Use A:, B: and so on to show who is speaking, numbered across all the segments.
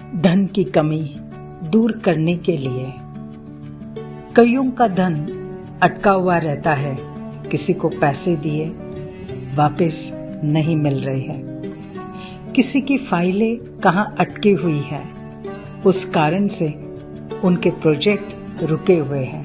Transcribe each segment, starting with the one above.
A: धन की कमी दूर करने के लिए कईयों का धन अटका हुआ रहता है। किसी को पैसे दिए वापस नहीं मिल रहे हैं, किसी की फाइलें कहाँ अटकी हुई है, उस कारण से उनके प्रोजेक्ट रुके हुए हैं।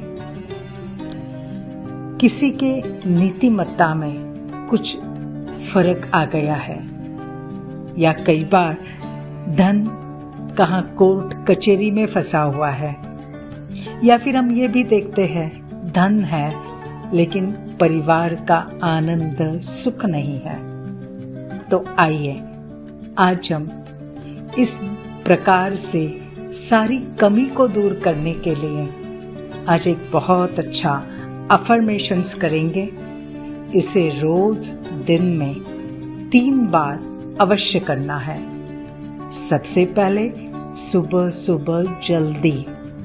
A: किसी के नीतिमत्ता में कुछ फर्क आ गया है, या कई बार धन कहाँ कोर्ट कचहरी में फंसा हुआ है, या फिर हम ये भी देखते हैं धन है लेकिन परिवार का आनंद सुख नहीं है। तो आइए आज हम इस प्रकार से सारी कमी को दूर करने के लिए आज एक बहुत अच्छा अफर्मेशंस करेंगे। इसे रोज दिन में 3 बार अवश्य करना है। सबसे पहले सुबह सुबह जल्दी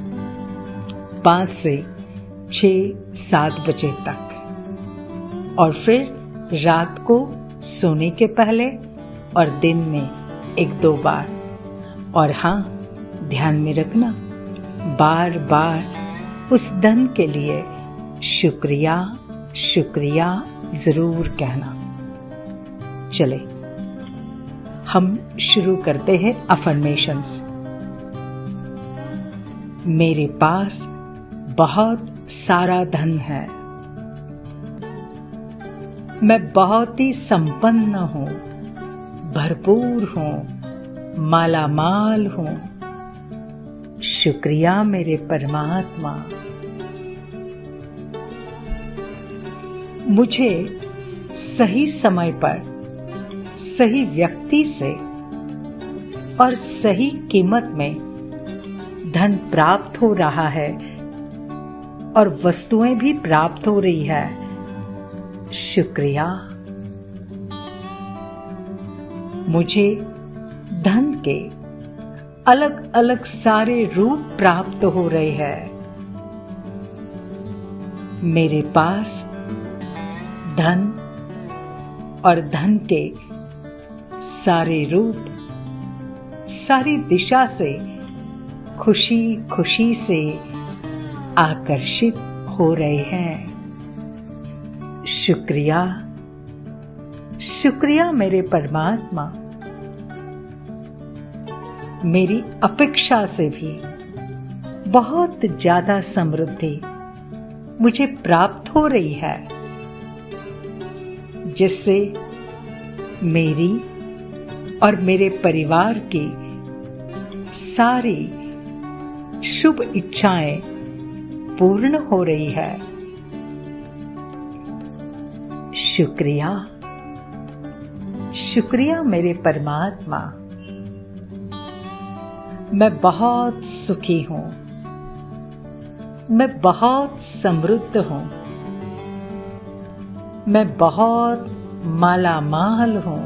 A: 5 से 6-7 बजे तक, और फिर रात को सोने के पहले और दिन में 1-2 बार। और हाँ, ध्यान में रखना, बार बार उस धन के लिए शुक्रिया शुक्रिया जरूर कहना। चले हम शुरू करते हैं अफर्मेशंस। मेरे पास बहुत सारा धन है। मैं बहुत ही संपन्न हूं, भरपूर हूं, मालामाल हूं। शुक्रिया मेरे परमात्मा। मुझे सही समय पर सही व्यक्ति से और सही कीमत में धन प्राप्त हो रहा है और वस्तुएं भी प्राप्त हो रही है। शुक्रिया। मुझे धन के अलग अलग सारे रूप प्राप्त हो रहे हैं। मेरे पास धन और धन के सारे रूप सारी दिशा से खुशी खुशी से आकर्षित हो रहे हैं। शुक्रिया शुक्रिया मेरे परमात्मा। मेरी अपेक्षा से भी बहुत ज्यादा समृद्धि मुझे प्राप्त हो रही है, जिससे मेरी और मेरे परिवार की सारी शुभ इच्छाएं पूर्ण हो रही है। शुक्रिया शुक्रिया मेरे परमात्मा। मैं बहुत सुखी हूं, मैं बहुत समृद्ध हूं, मैं बहुत मालामाल हूं।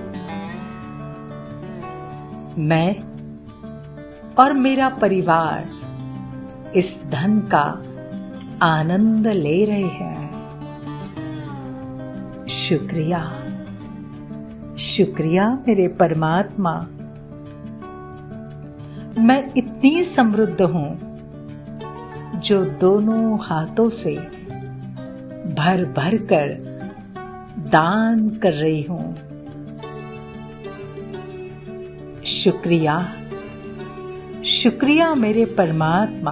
A: मैं और मेरा परिवार इस धन का आनंद ले रहे हैं। शुक्रिया शुक्रिया मेरे परमात्मा। मैं इतनी समृद्ध हूं जो दोनों हाथों से भर भर कर दान कर रही हूं। शुक्रिया शुक्रिया मेरे परमात्मा।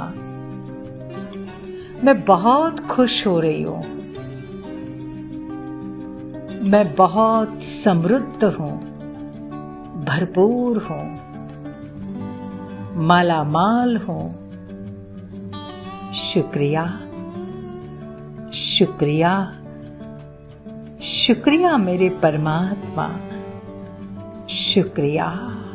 A: मैं बहुत खुश हो रही हूं। मैं बहुत समृद्ध हूं, भरपूर हूं, मालामाल हूं। शुक्रिया शुक्रिया शुक्रिया मेरे परमात्मा। शुक्रिया।